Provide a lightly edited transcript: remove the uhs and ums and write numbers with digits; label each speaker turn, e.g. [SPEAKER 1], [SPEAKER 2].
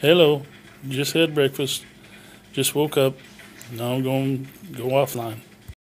[SPEAKER 1] Hello. Just had breakfast. Just woke up. Now I'm going to go offline.